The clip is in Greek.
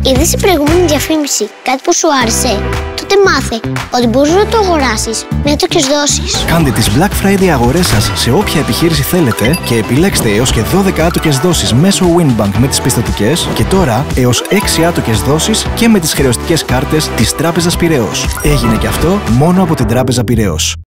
Είδες η προηγούμενη διαφήμιση κάτι που σου άρεσε? Τότε μάθε ότι μπορείς να το αγοράσεις με άτοκες δόσεις. Κάντε τις Black Friday αγορές σας σε όποια επιχείρηση θέλετε και επιλέξτε έως και 12 άτοκες δόσεις μέσω Winbank με τις πιστωτικές και τώρα έως 6 άτοκες δόσεις και με τις χρεωστικές κάρτες της Τράπεζας Πειραιώς. Έγινε και αυτό μόνο από την Τράπεζα Πειραιώς.